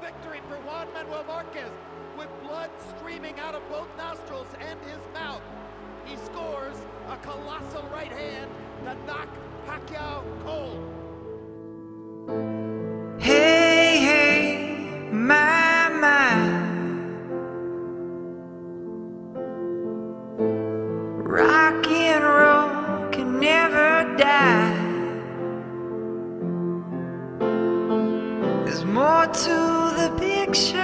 victory for Juan Manuel Marquez with blood streaming out of both nostrils and his mouth. He scores a colossal right hand to knock Pacquiao cold. Hey, hey, my. Rock and roll can never die. There's more to the picture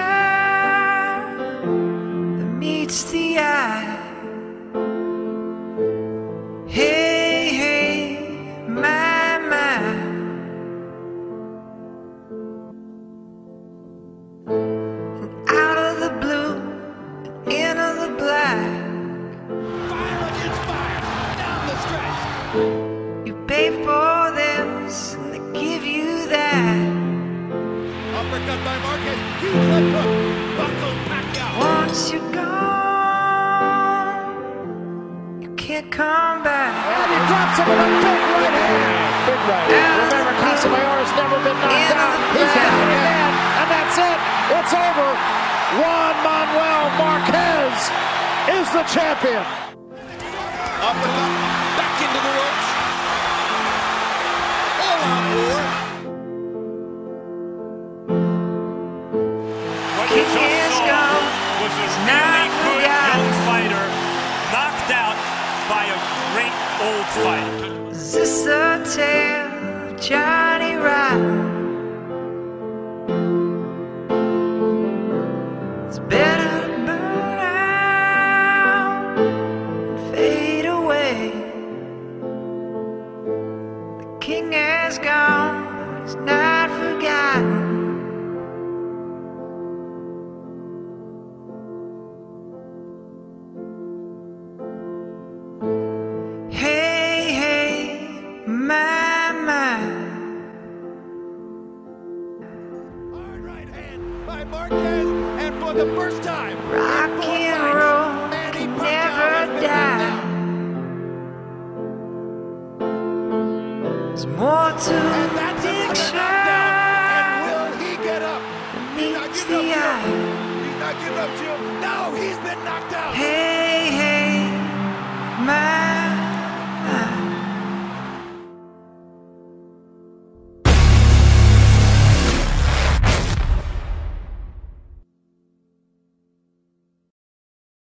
than meets the eye. Hey, hey, my. And out of the blue and into the black. Fire against fire, down the stretch. You pay for this and they give you that. Uppercut by Marquez, huge left hook, buckled Pacquiao. Once you're gone, you can't come back. And he drops him with a big right hand. Big right hand. Remember, Casamayor's never been knocked out. He's got it again, and that's it. It's over. Juan Manuel Marquez is the champion. Uppercut, back into the ropes. All out war. What you King is just saw gone. was a Not really good forgotten. young fighter knocked out by a great old fighter. Is this a tale of Johnny Rotten? It's better to burn out and fade away. The king has gone, he's not forgotten. Hey, hey, my. Hard right hand by Marquez, and for the first time, Rock in 4 and fights, roll Manny can Pacquiao never has been die. knocked There's more to out. And the that's another picture knockdown. And will he get up? than He's not meets getting the up, eye. Jim. He's not getting up, Jim. No, he's been knocked out. Hey,